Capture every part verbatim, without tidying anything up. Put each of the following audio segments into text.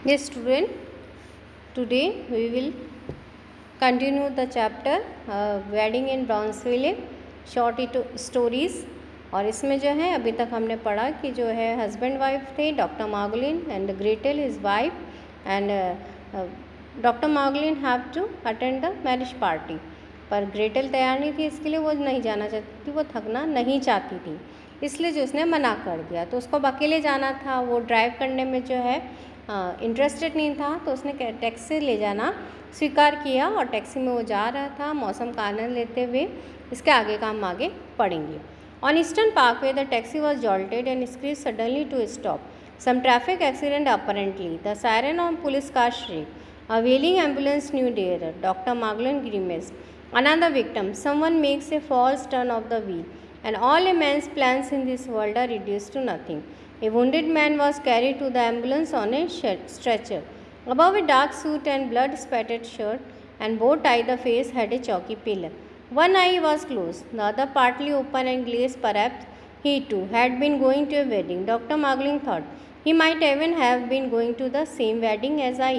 Yes, student, today we will continue the chapter uh, Wedding in Brownsville short stories। और इसमें जो है अभी तक हमने पढ़ा कि जो है हस्बैंड वाइफ थे doctor Margolin and Gretel his wife, and doctor Margolin have to attend the marriage party, पर ग्रेटल तैयार नहीं थी, इसके लिए वो नहीं जाना चाहती थी, वो थकना नहीं चाहती थी, इसलिए जो उसने मना कर दिया। तो उसको अकेले जाना था, वो ड्राइव करने में जो है इंटरेस्टेड नहीं था, तो उसने टैक्सी ले जाना स्वीकार किया और टैक्सी में वो जा रहा था मौसम का आनंद लेते हुए। इसके आगे का हम आगे पढ़ेंगे। On Eastern Parkway the taxi was jolted and screeched suddenly to stop, some traffic accident apparently, the siren on police car shriek, a wailing ambulance knew darer, Doctor Margolin grimaced. Another victim, someone makes a false turn of the wheel, and all a man's plans in this world are reduced to nothing. A wounded man was carried to the ambulance on a stretcher. Above a dark suit and blood-spattered shirt and bow tie, the face had a chalky pallor. One eye was closed, the other partly open and glazed. Perhaps he too had been going to a wedding. Doctor Margolin thought he might even have been going to the same wedding as I.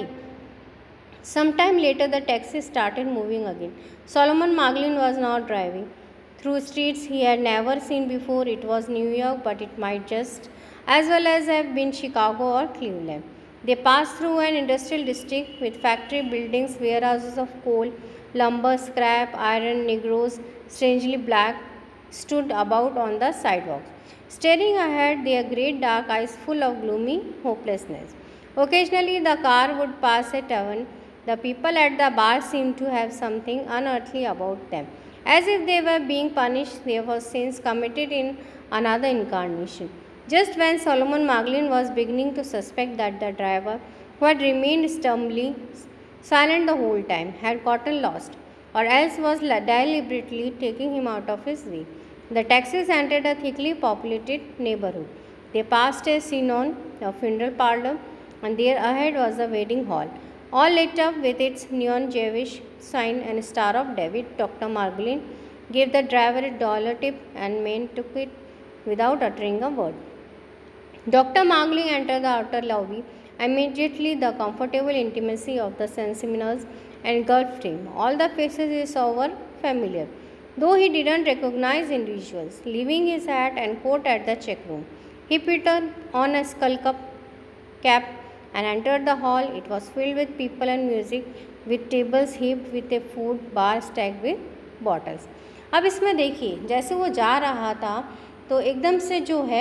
Some time later, the taxi started moving again. Solomon Margolin was now driving through streets he had never seen before. It was New York, but it might just as well as have been Chicago or Cleveland. They passed through an industrial district with factory buildings, warehouses of coal, lumber, scrap, iron. Negroes, strangely black, stood about on the sidewalks, staring ahead, their great dark eyes full of gloomy hopelessness. Occasionally, the car would pass a tavern. The people at the bar seemed to have something unearthly about them, as if they were being punished for sins committed in another incarnation. Just when Solomon Margolin was beginning to suspect that the driver, who had remained stubbornly silent the whole time, had gotten lost, or else was deliberately taking him out of his way, the taxis entered a thickly populated neighborhood. They passed a saloon, a funeral parlor, and there ahead was a wedding hall, all lit up with its neon Jewish sign and Star of David. Doctor Margolin gave the driver a dollar tip and man took it without uttering a word. Doctor Margolin entered the outer lobby. Immediately the comfortable intimacy of the seminars engulfed him. All the faces he saw were familiar, though he didn't recognize individuals. Leaving his hat and coat at the check room, he put on a skull cap and entered the hall. It was filled with people and music, with tables heaped with a food bar stacked with bottles. अब इसमें देखिए, जैसे वो जा रहा था तो एकदम से जो है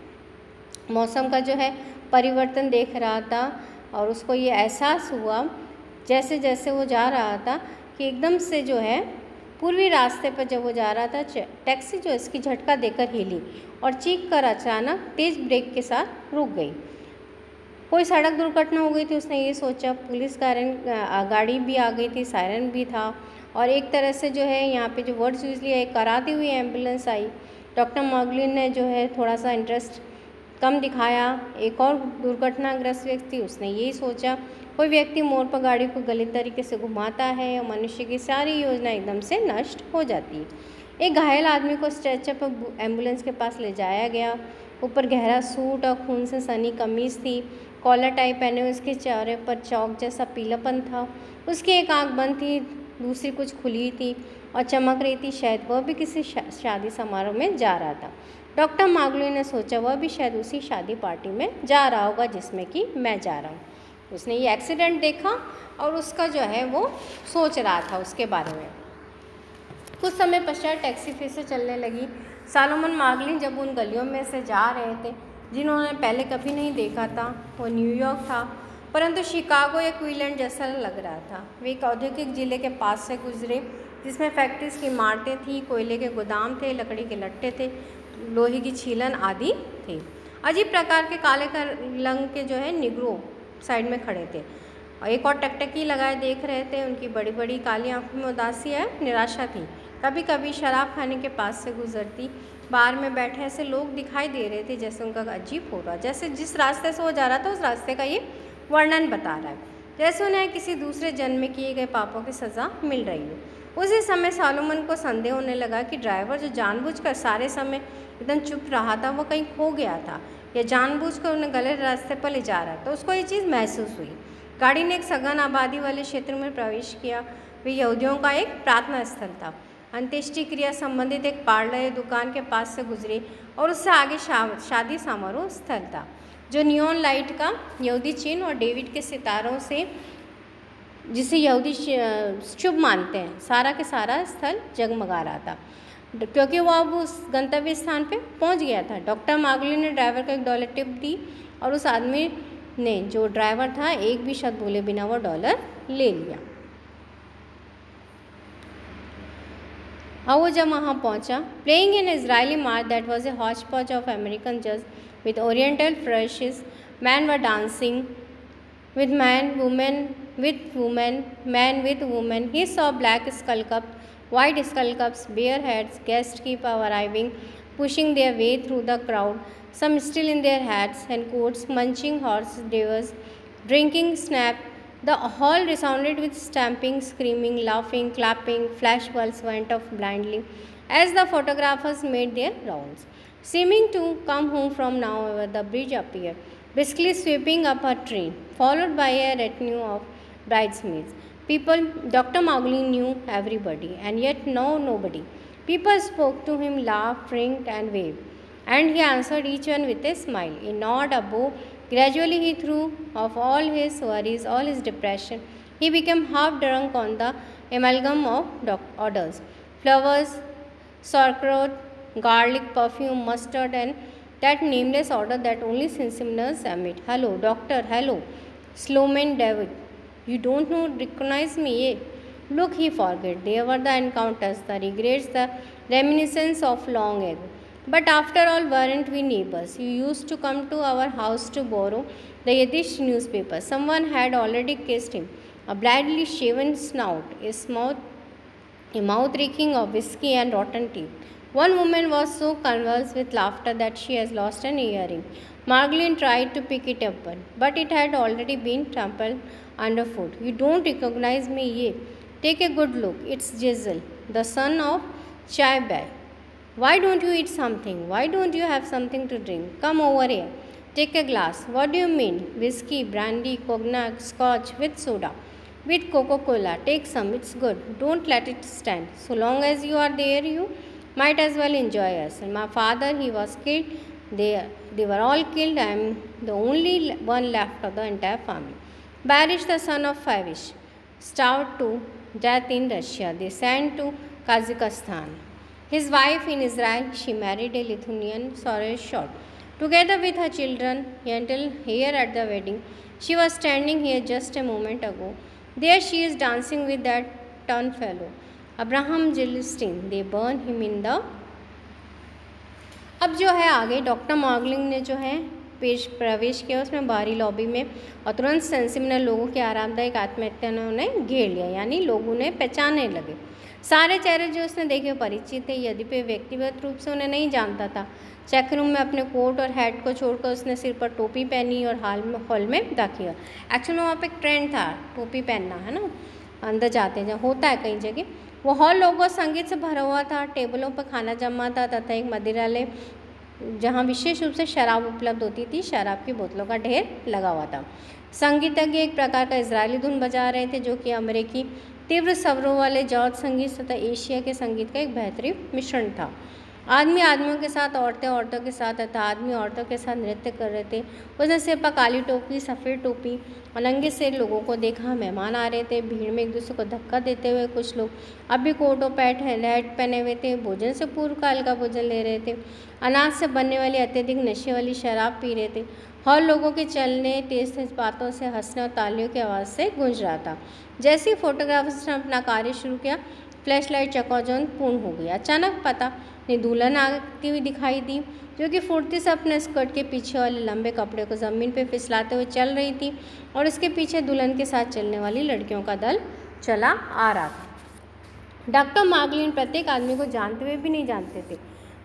मौसम का जो है परिवर्तन देख रहा था, और उसको ये एहसास हुआ जैसे जैसे वो जा रहा था कि एकदम से जो है पूर्वी रास्ते पर जब वो जा रहा था, टैक्सी जो इसकी झटका देकर हिली और चीख कर अचानक तेज़ ब्रेक के साथ रुक गई। कोई सड़क दुर्घटना हो गई थी, उसने ये सोचा। पुलिस गाड़ी भी आ गई थी, सायरन भी था, और एक तरह से जो है यहाँ पे जो वर्ड्स यूज लिया, एक कराती हुई एम्बुलेंस आई। डॉक्टर मार्गोलिन ने जो है थोड़ा सा इंटरेस्ट कम दिखाया। एक और दुर्घटनाग्रस्त व्यक्ति, उसने यही सोचा कोई व्यक्ति मोड़ पर गाड़ी को गलत तरीके से घुमाता है और मनुष्य की सारी योजना एकदम से नष्ट हो जाती है। एक घायल आदमी को स्ट्रेचर पर एम्बुलेंस के पास ले जाया गया। ऊपर गहरा सूट और खून से सनी कमीज़ थी, कॉलर टाई पहने हुए, उसके चेहरे पर चौक जैसा पीलापन था। उसकी एक आंख बंद थी, दूसरी कुछ खुली थी और चमक रही थी। शायद वह भी किसी शा, शादी समारोह में जा रहा था। डॉक्टर मार्गोलिन ने सोचा वह भी शायद उसी शादी पार्टी में जा रहा होगा जिसमें कि मैं जा रहा हूँ। उसने ये एक्सीडेंट देखा और उसका जो है वो सोच रहा था उसके बारे में। कुछ समय पश्चात टैक्सी फिर से चलने लगी। सोलोमन मार्गोलिन जब उन गलियों में से जा रहे थे जिन्होंने पहले कभी नहीं देखा था, वो न्यूयॉर्क था, परंतु शिकागो या क्लीवलैंड जैसा लग रहा था। वे एक औद्योगिक जिले के पास से गुजरे जिसमें फैक्ट्रीज की इमारतें थी, कोयले के गोदाम थे, लकड़ी के लट्टे थे, लोहे की छीलन आदि थे। अजीब प्रकार के काले रंग के जो है निग्रो साइड में खड़े थे और एक और टकटकी लगाए देख रहे थे। उनकी बड़ी बड़ी काली आंखों में उदासी है, निराशा थी। कभी कभी शराब खाने के पास से गुजरती बार में बैठे ऐसे लोग दिखाई दे रहे थे जैसे उनका अजीब हो रहा, जैसे जिस रास्ते से वो जा रहा था उस रास्ते का ये वर्णन बता रहा है, जैसे उन्हें किसी दूसरे जन्म में किए गए पापों की सज़ा मिल रही हो। उसी समय सॉलोमन को संदेह होने लगा कि ड्राइवर जो जानबूझकर सारे समय एकदम चुप रहा था वो कहीं खो गया था या जानबूझकर उन्हें गलत रास्ते पर ले जा रहा था। तो उसको ये चीज़ महसूस हुई। गाड़ी ने एक सघन आबादी वाले क्षेत्र में प्रवेश किया। वे यहूदियों का एक प्रार्थना स्थल था। अंत्येष्टि क्रिया संबंधित एक पार्लर दुकान के पास से गुजरे और उससे आगे शा, शादी समारोह स्थल था जो नियॉन लाइट का यहूदी चिन्ह और डेविड के सितारों से, जिसे यहूदी शुभ मानते हैं, सारा के सारा स्थल जगमगा रहा था क्योंकि वो अब उस गंतव्य स्थान पे पहुंच गया था। डॉक्टर मार्गलिन ने ड्राइवर को एक डॉलर टिप दी और उस आदमी ने, जो ड्राइवर था, एक भी शब्द बोले बिना वो डॉलर ले लिया। अब वो जब वहाँ पहुँचा, playing in Israeli march that was a hotchpotch of American jazz with oriental flourishes, man were dancing with man, woman with woman, man with woman. He saw black skull cups, white skull cups, bare heads, guests keep arriving, pushing their way through the crowd, some still in their hats and coats, munching horse devers, drinking snap. The hall resounded with stamping, screaming, laughing, clapping. Flashbulbs went off blindly as the photographers made their rounds. Seeming to come home from now over, the bridge appeared, briskly sweeping up her train, followed by a retinue of bridesmaids. People, Doctor Mowgli knew everybody, and yet no nobody. People spoke to him, laughed, winked, and waved, and he answered each one with a smile, a nod, a bow. Gradually he threw off all his worries, all his depression. He became half drunk on the amalgam of odors, flowers, sauerkraut, garlic, perfume, mustard, and that nameless odor that only sensiminers emit. Hello, doctor, hello. Slowman David, you don't know, recognize me, eh? Look, he forget. There were the encounters, the regrets, the reminiscence of long ago. But after all, weren't we neighbors? You used to come to our house to borrow the Yiddish newspaper. Someone had already kissed him. A badly shaven snout, a mouth, a mouth reeking of whiskey and rotten teeth. One woman was so convulsed with laughter that she has lost an earring. Margolin tried to pick it up, but it had already been trampled underfoot. You don't recognize me, ye? Take a good look. It's Jizzle, the son of Chaibai. Why don't you eat something? Why don't you have something to drink? Come over here. Take a glass. What do you mean? Whiskey, brandy, cognac, scotch with soda. With Coca-Cola. Take some. It's good. Don't let it stand. So long as you are there, you might as well enjoy yourself. My father, he was killed. They, they were all killed. I am the only one left of the entire family. Barish, the son of Favish, starved to death in Russia. They sent to Kazakhstan. His wife in Israel, she married a Lithuanian sorrel short. Together with her children, until here at the wedding, she was standing here just a moment ago. There she is dancing with that ton fellow, Abraham Gilstein. They burn him in the. अब जो है आगे doctor मॉगलिंग ने जो है पेश प्रवेश किया उसमें बाहरी लॉबी में और तुरंत सेंसिमिनल लोगों के आरामदायक आत्महत्या ने उन्हें घेर लिया, यानी लोग उन्हें पहचानने लगे। सारे चेहरे जो उसने देखे परिचित थे, यद्यपि व्यक्तिगत रूप से उन्हें नहीं जानता था। चेक रूम में अपने कोट और हैट को छोड़कर उसने सिर पर टोपी पहनी और हाल में हॉल में दाखिल। एक्चुअली वहाँ पे एक ट्रेंड था टोपी पहनना, है ना, अंदर जाते हैं, होता है कई जगह। वो हॉल लोगों संगीत से भरा हुआ था। टेबलों पर खाना जमा था तथा एक मदिरालय जहाँ विशेष रूप से शराब उपलब्ध होती थी, शराब की बोतलों का ढेर लगा हुआ था। संगीतज्ञ एक प्रकार का इजरायली धुन बजा रहे थे जो कि अमेरिकी तीव्र स्वरों वाले जॉर्ज संगीत तथा एशिया के संगीत का एक बेहतरीन मिश्रण था। आदमी आदमियों के साथ, औरतें औरतों के साथ तथा आदमी औरतों के साथ नृत्य कर रहे थे। उसने सिर पर काली टोपी, सफ़ेद टोपी और नंगे से लोगों को देखा। मेहमान आ रहे थे, भीड़ में एक दूसरे को धक्का देते हुए। कुछ लोग अब भी कोट और पैंट हैट पहने हुए थे, भोजन से पूर्व का हल्का भोजन ले रहे थे, अनाज से बनने वाली अत्यधिक नशे वाली शराब पी रहे थे। हॉल लोगों के चलने, तेज तेज बातों से, हंसने और तालियों की आवाज़ से गूंज रहा था। जैसे ही फोटोग्राफर्स ने अपना कार्य शुरू किया, फ्लैश लाइट चकाचौंध पूर्ण हो गई। अचानक पता ने दुल्हन आती हुई दिखाई दी जो कि फुर्ती से अपने स्कर्ट के पीछे वाले लंबे कपड़े को ज़मीन पर फिसलाते हुए चल रही थी और इसके पीछे दुल्हन के साथ चलने वाली लड़कियों का दल चला आ रहा था। डॉक्टर मार्गलिन प्रत्येक आदमी को जानते हुए भी नहीं जानते थे।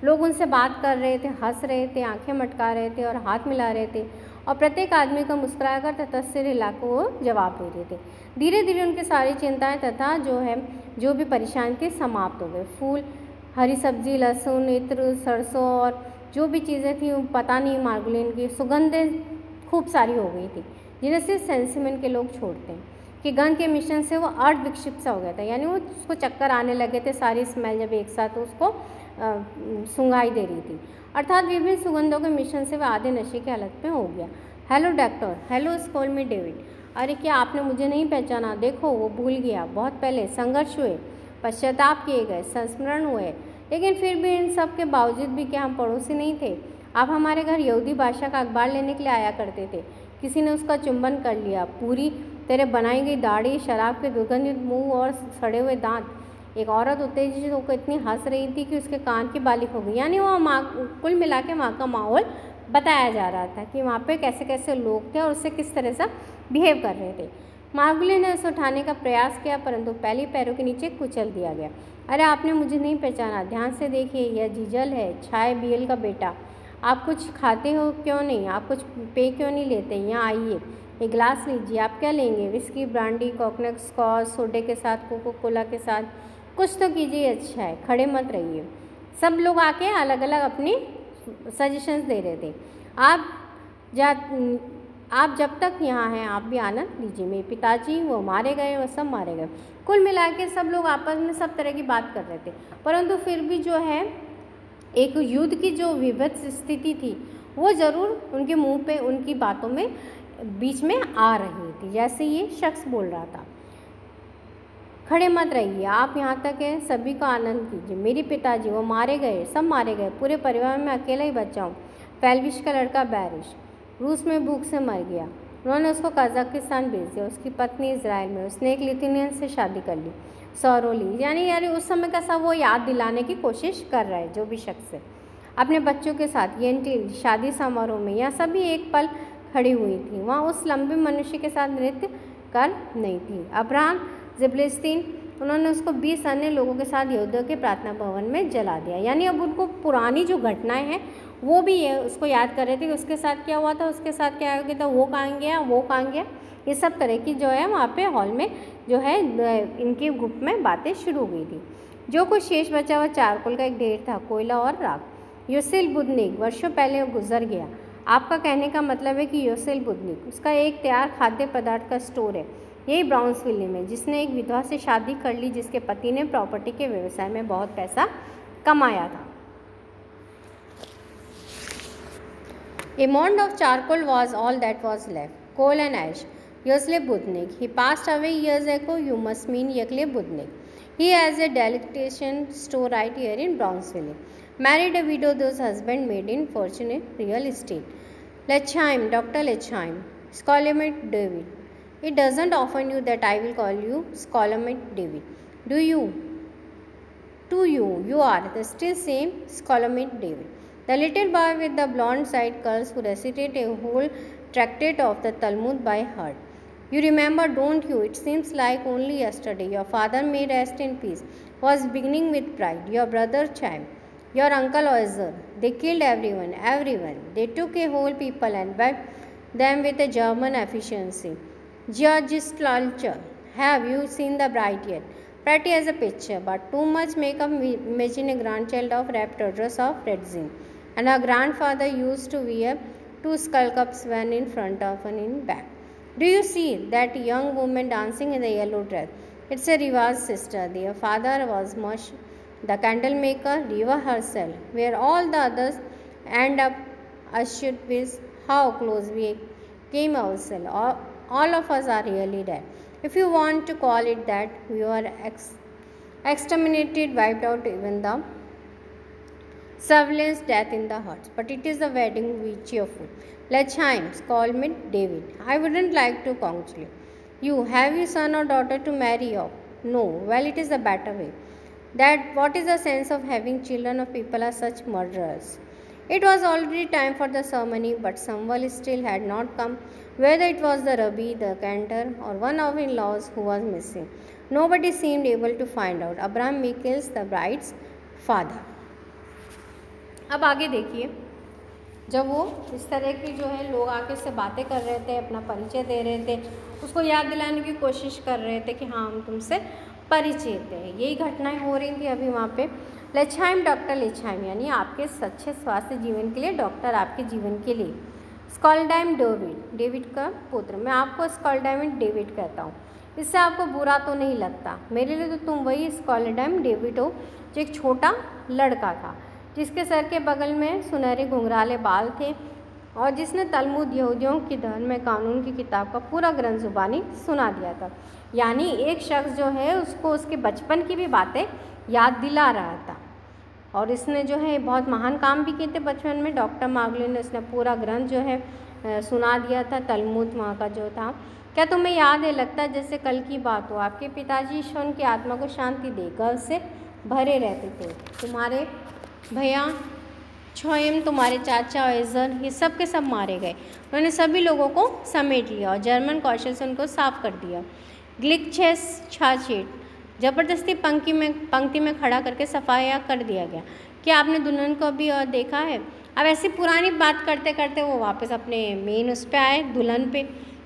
लोग उनसे बात कर रहे थे, हंस रहे थे, आंखें मटका रहे थे और हाथ मिला रहे थे और प्रत्येक आदमी को मुस्कुराकर तथा सिर हिलाकर वो जवाब दे रहे थे। धीरे धीरे उनकी सारी चिंताएं तथा जो है जो भी परेशान थी समाप्त हो गए। फूल, हरी सब्जी, लहसुन, इत्र, सरसों और जो भी चीज़ें थी पता नहीं मार्गुलिन की सुगंधें खूब सारी हो गई थी, जिन्हें सिर्फ सेंसिमेंट के लोग छोड़ते हैं कि गंध के मिश्रण से वो अर्ध विक्षिप्त सा हो गया था, यानी वो उसको चक्कर आने लगे थे। सारी स्मेल जब एक साथ उसको सुंगाई दे रही थी, अर्थात विभिन्न सुगंधों के मिश्रण से वह आधे नशे की हालत में हो गया। हेलो डॉक्टर, हेलो स्कूल में डेविड, अरे क्या आपने मुझे नहीं पहचाना? देखो वो भूल गया। बहुत पहले संघर्ष हुए, पश्चाताप किए गए, संस्मरण हुए, लेकिन फिर भी इन सब के बावजूद भी क्या हम पड़ोसी नहीं थे? आप हमारे घर यहूदी भाषा का अखबार लेने के लिए आया करते थे। किसी ने उसका चुंबन कर लिया। पूरी तेरे बनाई गई दाढ़ी, शराब के दुर्गंधित मुंह और सड़े हुए दांत। एक औरत उत्तेजित होकर इतनी हंस रही थी कि उसके कान की बालिक हो गई। यानी वह माँ, कुल मिला के वहाँ का माहौल बताया जा रहा था कि वहाँ पे कैसे कैसे लोग थे और उससे किस तरह से बिहेव कर रहे थे। मार्गुली ने उसे उठाने का प्रयास किया, परंतु पहले पैरों के नीचे कुचल दिया गया। अरे आपने मुझे नहीं पहचाना? ध्यान से देखिए, यह जीजल है, छाए बीएल का बेटा। आप कुछ खाते हो क्यों नहीं? आप कुछ पे क्यों नहीं लेते? यहाँ आइए, एक गिलास लीजिए। आप क्या लेंगे? विस्की, ब्रांडी, कोकोनट, स्कॉच, सोडे के साथ, कोको कोला के साथ? कुछ तो कीजिए। अच्छा है, खड़े मत रहिए। सब लोग आके अलग अलग अपनी सजेशंस दे रहे थे। आप जा आप जब तक यहाँ हैं आप भी आनंद लीजिए। मेरे पिताजी वो मारे गए, वो सब मारे गए। कुल मिला के सब लोग आपस में सब तरह की बात कर रहे थे, परंतु फिर भी जो है एक युद्ध की जो विभत्स स्थिति थी वो ज़रूर उनके मुंह पे, उनकी बातों में बीच में आ रही थी। जैसे ये शख्स बोल रहा था, खड़े मत रहिए, आप यहाँ तक है, सभी का आनंद कीजिए। मेरे पिताजी वो मारे गए, सब मारे गए, पूरे परिवार में अकेला ही बचा हूँ। पेल्विश का लड़का बैरिश रूस में भूख से मर गया, उन्होंने उसको कजाकिस्तान भेज दिया। उसकी पत्नी इजराइल में, उसने एक लिथुनियन से शादी कर ली, सौरोली। यानी यानी उस समय का सब वो याद दिलाने की कोशिश कर रहा है जो भी शख्स है अपने बच्चों के साथ। ये शादी समारोह में यहाँ सभी एक पल खड़ी हुई थी, वहाँ उस लंबे मनुष्य के साथ नृत्य कर नहीं थी। अब्राहम ज़िब्लिस्तीन, उन्होंने उसको बीस अन्य लोगों के साथ यहूदियों के प्रार्थना भवन में जला दिया। यानी अब उनको पुरानी जो घटनाएं हैं वो भी ये उसको याद कर रहे थे कि उसके साथ क्या हुआ था, उसके साथ क्या हो गया था, वो कहाँ गया, वो कहाँ गया। ये सब तरह की जो है वहाँ पे हॉल में जो है इनके ग्रुप में बातें शुरू हो गई थी। जो कुछ शेष बचा हुआ चारकोल का एक ढेर था, कोयला और राख। योसेल बुदनिक वर्षों पहले गुजर गया। आपका कहने का मतलब है कि योसेल बुदनिक, उसका एक तैयार खाद्य पदार्थ का स्टोर है यही ब्राउन्सविले में, जिसने एक विधवा से शादी कर ली जिसके पति ने प्रॉपर्टी के व्यवसाय में बहुत पैसा कमाया था। A mound of charcoal was all that was left. Coal and ash. Yosley Budnik. He passed away years ago. You must mean Yosley Budnik. He has a delectation store right here in Brownsville. Married a widow, whose husband made in fortune in real estate. Lechheim, Doctor Lechheim. Scolomit David. It doesn't offend you that I will call you Scolomit David. Do you? To you, you are the still same Scolomit David. The little boy with the blonde side curls who recited a whole tractate of the Talmud by heart. You remember, don't you? It seems like only yesterday your father, may rest in peace, was beginning with pride. Your brother Chaim, your uncle Ozer, they killed everyone, everyone. They took a whole people and wiped them with a German efficiency. George Stlalcher, have you seen the bride yet? Pretty as a picture, but too much makeup. Imagine a grandchild of Raptors of Redzin. And her grandfather used to wear two skull caps, one in front of and in back. Do you see that young woman dancing in the yellow dress? It's a Riva's sister. Their father was Mosh, the candle maker, Riva herself. Where all the others end up ushered with how close we came ourselves. All, all of us are really dead. If you want to call it that, we were ex- exterminated, wiped out, even the surveillance death in the huts. But it is the wedding we cheerful. Lechheim, Scolomit David. I wouldn't like to congratulate you. Have you son or daughter to marry off? No. Well, it is the better way. That what is the sense of having children of people are such murderers? It was already time for the ceremony, but someone still had not come. Whether it was the rabbi, the cantor, or one of in-laws who was missing, nobody seemed able to find out. Abraham Michaels, the bride's father. अब आगे देखिए, जब वो इस तरह की जो है लोग आके उससे बातें कर रहे थे, अपना परिचय दे रहे थे, उसको याद दिलाने की कोशिश कर रहे थे कि हाँ हम तुमसे परिचित है। यही घटनाएं हो रही थी अभी वहाँ पे। लेचहाइम, डॉक्टर लेचहाइम यानी आपके अच्छे स्वास्थ्य जीवन के लिए डॉक्टर आपके जीवन के लिए। स्कॉलडाइम डेविड, डेविड का पुत्र, मैं आपको स्कॉलडाइम डेविड कहता हूँ, इससे आपको बुरा तो नहीं लगता? मेरे लिए तो तुम वही स्कॉलडाइम डेविड हो जो एक छोटा लड़का था, जिसके सर के बगल में सुनहरे घुंघराले बाल थे और जिसने तलमुद यहूदियों की धर्म कानून की किताब का पूरा ग्रंथ जुबानी सुना दिया था। यानी एक शख्स जो है उसको उसके बचपन की भी बातें याद दिला रहा था। और इसने जो है बहुत महान काम भी किए थे बचपन में। डॉक्टर मार्गलिन ने उसने पूरा ग्रंथ जो है सुना दिया था, तलमुद वहाँ का जो था। क्या तुम्हें याद है, लगता है जैसे कल की बात हो, आपके पिताजी ईश्वर की आत्मा को शांति दे, गर्व से भरे रहते थे। तुम्हारे भैया छोयम, तुम्हारे चाचा एजर, ये सब के सब मारे गए। उन्होंने सभी लोगों को समेट लिया और जर्मन कौशल से उनको साफ कर दिया। ग्लिकचेस छाछेट, ज़बरदस्ती पंक्ति में पंक्ति में खड़ा करके सफाया कर दिया गया। क्या आपने दुल्हन को अभी और देखा है? अब ऐसी पुरानी बात करते करते वो वापस अपने मेन उस पर आए, दुल्हन पे।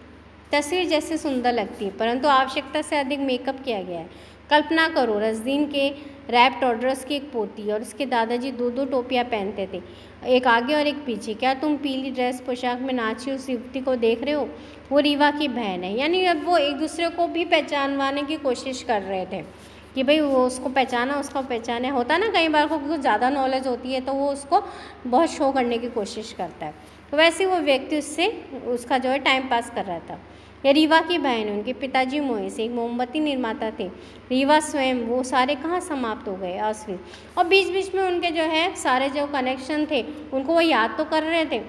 तस्वीर जैसे सुंदर लगती है परंतु आवश्यकता से अधिक मेकअप किया गया है। कल्पना करो, रजदीन के रैप टॉडरस की एक पोती और उसके दादाजी दो दो टोपियाँ पहनते थे, एक आगे और एक पीछे। क्या तुम पीली ड्रेस पोशाक में नाची उस युवती को देख रहे हो? वो रीवा की बहन है। यानी अब वो एक दूसरे को भी पहचानवाने की कोशिश कर रहे थे कि भाई वो उसको पहचाना, उसको पहचाने। होता ना कई बार को कुछ ज़्यादा नॉलेज होती है तो वो उसको बहुत शो करने की कोशिश करता है। तो वैसे वो व्यक्ति उससे उसका जो है टाइम पास कर रहा था। ये रीवा की बहन, उनके पिताजी मोइस एक मोमबत्ती निर्माता थे। रीवा स्वयं, वो सारे कहाँ समाप्त हो गए, अस्वीत। और बीच बीच में उनके जो है सारे जो कनेक्शन थे उनको वो याद तो कर रहे थे,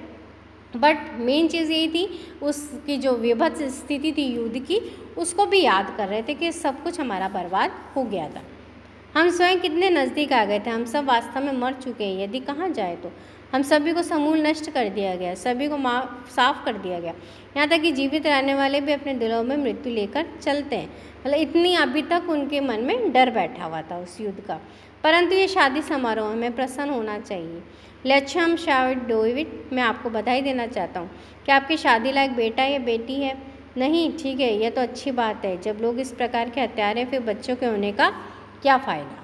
बट मेन चीज़ यही थी उसकी जो विभत्स स्थिति थी युद्ध की, उसको भी याद कर रहे थे कि सब कुछ हमारा बर्बाद हो गया था। हम स्वयं कितने नज़दीक आ गए थे, हम सब वास्तव में मर चुके हैं। यदि कहाँ जाए तो हम सभी को समूल नष्ट कर दिया गया, सभी को मा साफ कर दिया गया, यहाँ तक कि जीवित रहने वाले भी अपने दिलों में मृत्यु लेकर चलते हैं। मतलब इतनी अभी तक उनके मन में डर बैठा हुआ था उस युद्ध का। परंतु ये शादी समारोह में प्रसन्न होना चाहिए। लेचहाइम शाविड डेविड, मैं आपको बधाई देना चाहता हूँ कि आपकी शादी लायक बेटा या बेटी है। नहीं, ठीक है, यह तो अच्छी बात है। जब लोग इस प्रकार के हत्यारे फिर बच्चों के होने का क्या फ़ायदा।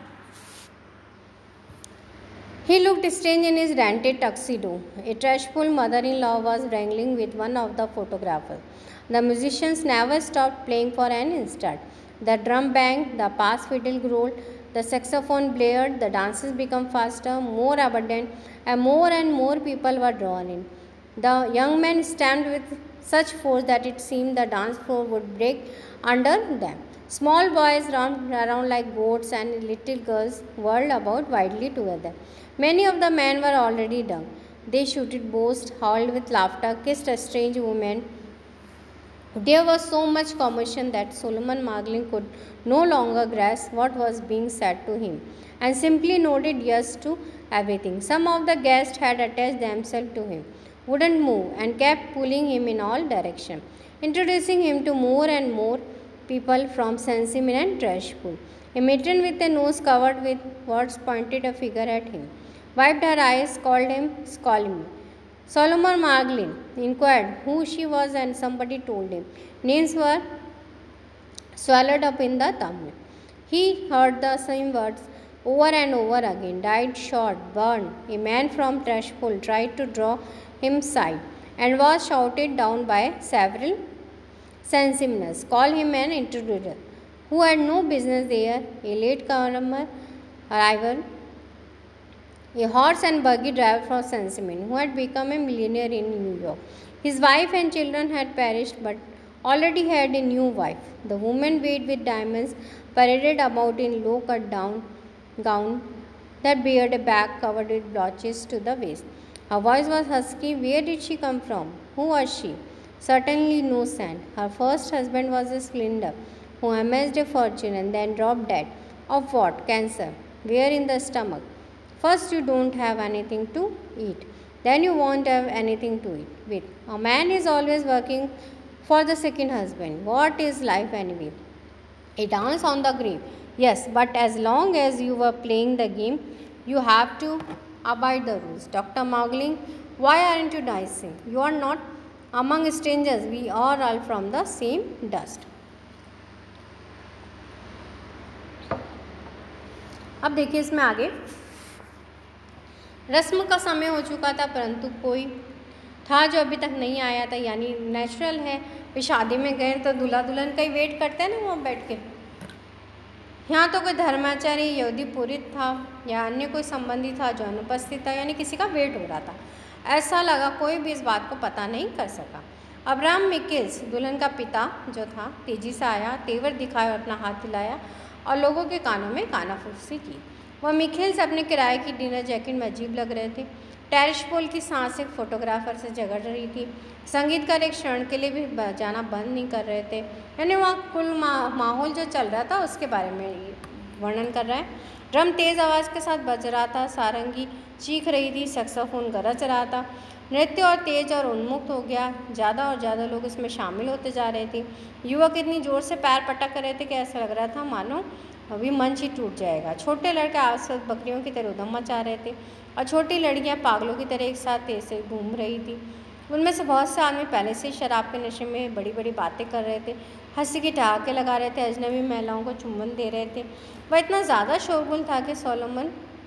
He looked strange in his rented tuxedo. A trashful mother-in-law was wrangling with one of the photographers. The musicians never stopped playing for an instant. The drum banged, the bass fiddle rolled, the saxophone blared, the dances became faster, more abundant, and more and more people were drawn in. The young men stamped with such force that it seemed the dance floor would break under them. Small boys romped around like goats and little girls whirled about wildly together. Many of the men were already drunk. They shouted, boasted, howled with laughter, kissed a strange woman. There was so much commotion that Solomon Margolin could no longer grasp what was being said to him and simply nodded yes to everything. Some of the guests had attached themselves to him, wouldn't move, and kept pulling him in all directions, introducing him to more and more people from Saint-Simon and Trashpool. A matron with a nose covered with warts pointed a finger at him, wiped her eyes, called him, called me. Solomon Margolin inquired who she was, and somebody told him. Names were swallowed up in the thumbnail. He heard the same words over and over again. Died, shot, burned. A man from Trashpool tried to draw him aside and was shouted down by several Saint-Simonians. Call him an intruder who had no business there, a late comer arrival, a horse and buggy driver from Saint-Simon who had become a millionaire in New York. His wife and children had perished but already had a new wife. The woman weighed with diamonds paraded about in low-cut down gown that bared a back covered with blotches to the waist. Her voice was husky. Where did she come from? Who was she? Certainly no sand. Her first husband was a splendour who amassed a fortune and then dropped dead. Of what? Cancer. Where in the stomach? First you don't have anything to eat, then you won't have anything to eat with. A man is always working for the second husband. What is life anyway? A dance on the grave. Yes, but as long as you were playing the game, you have to abide the rules. Doctor Mowgli, why aren't you dancing? You are not among strangers. We are all from the same dust. अब देखिए इसमें आगे, रस्म का समय हो चुका था परंतु कोई था जो अभी तक नहीं आया था, यानी नेचुरल है, वे शादी में गए तो दूल्हा दुल्हन का ही वेट करते हैं ना वहाँ बैठ के। यहाँ तो कोई धर्माचारी यहूदी पुरोहित था या अन्य कोई संबंधी था जो अनुपस्थित था, यानी किसी का वेट हो रहा था। ऐसा लगा कोई भी इस बात को पता नहीं कर सका। अब्राहम मिकेल्स दुल्हन का पिता जो था तेजी से आया, तेवर दिखाया और अपना हाथ हिलाया और लोगों के कानों में कानाफूसी की। वह मिखेल्स अपने किराए की डिनर जैकेट में अजीब लग रहे थे। टैरिशपोल की सांस एक फोटोग्राफर से झगड़ रही थी। संगीतकार एक क्षण के लिए भी बजाना बंद नहीं कर रहे थे, यानी वहाँ कुल मा, माहौल जो चल रहा था उसके बारे में वर्णन कर रहा है। ड्रम तेज़ आवाज़ के साथ बज रहा था, सारंगी चीख रही थी, सैक्सोफोन गरज रहा था। नृत्य और तेज और उन्मुक्त हो गया। ज़्यादा और ज़्यादा लोग इसमें शामिल होते जा रहे थे। युवक इतनी ज़ोर से पैर पटक रहे थे कि ऐसा लग रहा था मानो अभी मंच ही टूट जाएगा। छोटे लड़के आसपास बकरियों की तरह उधम मचा रहे थे और छोटी लड़कियां पागलों की तरह एक साथ तेज से घूम रही थी। उनमें से बहुत से आदमी पहले से ही शराब के नशे में बड़ी बड़ी बातें कर रहे थे, हंसी की ठहाके लगा रहे थे, अजनबी महिलाओं को चुम्बन दे रहे थे। वह इतना ज़्यादा शोरगुल था कि सोलोमन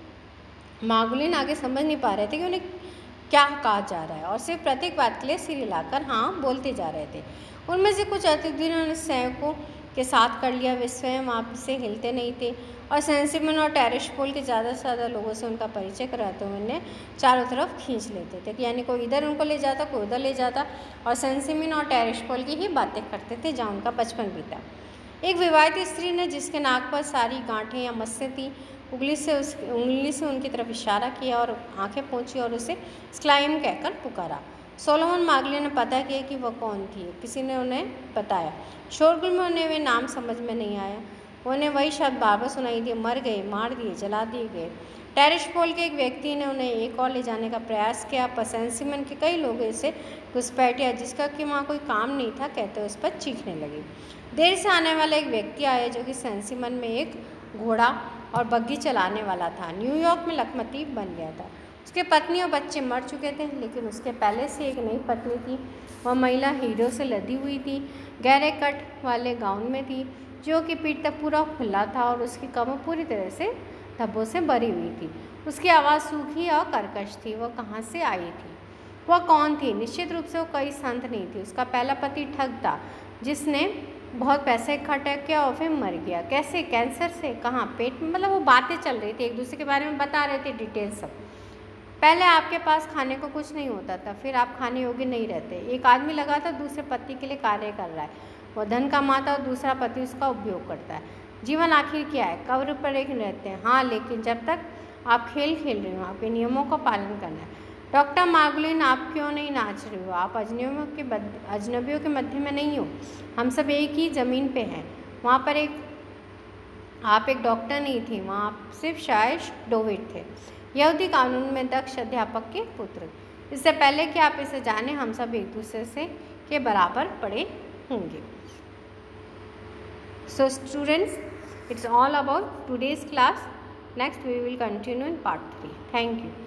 मागुलिन आगे समझ नहीं पा रहे थे कि उन्हें क्या कहा जा रहा है और सिर्फ प्रत्येक बात के लिए सिर हिलाकर हाँ बोलते जा रहे थे। उनमें से कुछ अतिथियों ने सैकों के साथ कर लिया, वे स्वयं आप से हिलते नहीं थे और सेंसिमन और टैरिशपोल के ज़्यादा से ज़्यादा लोगों से उनका परिचय कराते हुए उन्हें चारों तरफ खींच लेते थे, यानी कोई इधर उनको ले जाता, कोई उधर ले जाता और सेंसिमन और टैरिशपोल की ही बातें करते थे जहाँ उनका बचपन बीता। एक विवाहित स्त्री ने जिसके नाक पर सारी गांठें या मस्सें थी उंगली से उस उंगली से उनकी तरफ इशारा किया और आंखें पोंछी और उसे स्क्लाइम कहकर पुकारा। सोलोमन मागली ने पता किया कि वह कौन थी, किसी ने उन्हें बताया। शोरगुल में उन्हें वे नाम समझ में नहीं आया। उन्हें वही शब्द बार बार सुनाई दिए, मर गए, मार दिए, जला दिए गए। टैरिशपोल के एक व्यक्ति ने उन्हें एक और ले जाने का प्रयास किया, पर सेंसिमन के कई लोग इसे घुसपैठिया जिसका कि वहाँ कोई काम नहीं था कहते उस पर चीखने लगे। देर से आने वाला एक व्यक्ति आया जो कि सेंसिमन में एक घोड़ा और बग्घी चलाने वाला था। न्यूयॉर्क में लखपति बन गया था। उसके पत्नी और बच्चे मर चुके थे, लेकिन उसके पहले से एक नई पत्नी थी। वह महिला हीरो से लदी हुई थी, गहरे कट वाले गाउन में थी जो कि पीठ तक पूरा खुला था और उसकी कमर पूरी तरह से धब्बों से भरी हुई थी। उसकी आवाज़ सूखी और कर्कश थी। वह कहाँ से आई थी, वह कौन थी? निश्चित रूप से वो कोई संत नहीं थी। उसका पहला पति ठग था जिसने बहुत पैसे इकट्ठा किया और फिर मर गया। कैसे? कैंसर से। कहाँ? पेट में। मतलब वो बातें चल रही थी, एक दूसरे के बारे में बता रहे थे डिटेल सब। पहले आपके पास खाने को कुछ नहीं होता था, फिर आप खाने योग्य नहीं रहते। एक आदमी लगा था दूसरे पति के लिए कार्य कर रहा है, वह धन कमाता और दूसरा पति उसका उपयोग करता है। जीवन आखिर क्या है? कब्र पर एक रहते हैं, हाँ, लेकिन जब तक आप खेल खेल रहे हो आपके नियमों का पालन करना है। डॉक्टर मागुलिन, आप क्यों नहीं नाच रहे हो? आप अजनबियों के अजनबियों के मध्य में नहीं हो, हम सब एक ही ज़मीन पे हैं। वहाँ पर एक आप एक डॉक्टर नहीं थे, वहाँ आप सिर्फ शायद डोविड थे, यहूदी कानून में दक्ष अध्यापक के पुत्र। इससे पहले कि आप इसे जाने हम सब एक दूसरे से के बराबर पड़े होंगे। So students, it's all about today's class. Next we will continue in part three. Thank you.